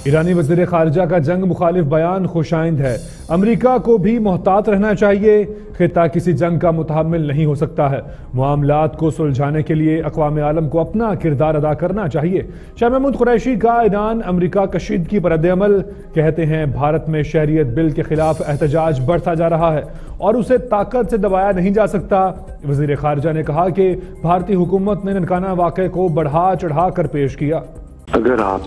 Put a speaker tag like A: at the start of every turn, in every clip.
A: ईरानी वज़ीर ख़ारिजा का जंग मुखालिफ बयान खुशाइंद है। अमरीका को भी मोहतात रहना चाहिए। खिता किसी जंग का मुतहम्मिल नहीं हो सकता है। मामलात को सुलझाने के लिए अक़वाम आलम को अपना किरदार अदा करना चाहिए। शाह महमूद कुरैशी का ईरान अमरीका कशीदगी पर रद्द-ए-अमल। कहते हैं भारत में शहरियत बिल के खिलाफ एहतजाज बढ़ता जा रहा है और उसे ताकत से दबाया नहीं जा सकता। वज़ीर ख़ारिजा ने कहा कि भारतीय हुकूमत ने ननकाना वाक़े को बढ़ा चढ़ा कर पेश किया।
B: अगर आप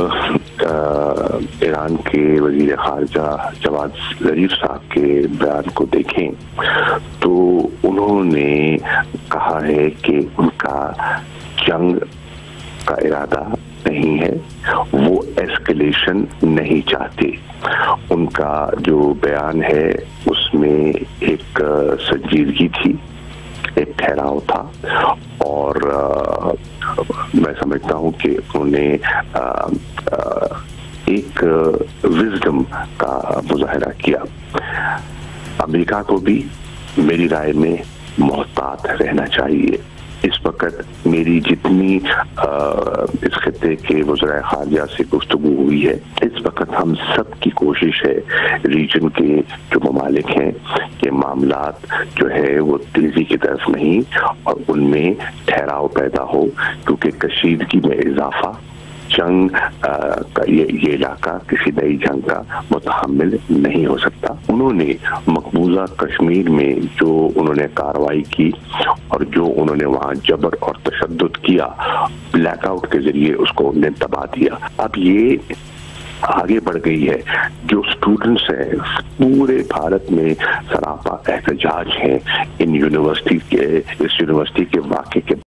B: ईरान के वज़ीर ख़ारिजा जवाद ज़रीफ साहब के बयान को देखें तो उन्होंने कहा है कि उनका जंग का इरादा नहीं है, वो एस्केलेशन नहीं चाहते। उनका जो बयान है उसमें एक संजीदगी थी, एक ठहराव था और मैं समझता हूं कि उन्होंने एक विजडम का मुजाहरा किया। अमेरिका को भी मेरी राय में मोहतात रहना चाहिए। इस वक्त मेरी जितनी इस खित्ते के वज़ीर ख़ारिजा से गुफ्तगू हुई है, इस वक्त हम सब की कोशिश है रीजन के जो ममालिक हैं कि मामलात जो है वो तेजी की तरफ नहीं और उनमें ठहराव पैदा हो, क्योंकि कशीदगी में इजाफा जंग का ये इलाका किसी नई जंग का मुतहम्मिल नहीं हो सकता। उन्होंने मकबूजा कश्मीर में जो उन्होंने कार्रवाई की और जो उन्होंने वहां जबर और तशद्दुद किया, ब्लैकआउट के जरिए उसको उन्होंने दबा दिया। अब ये आगे बढ़ गई है। जो स्टूडेंट्स हैं पूरे भारत में सरापा एहतजाज हैं इन यूनिवर्सिटी के, इस यूनिवर्सिटी के वाक़े के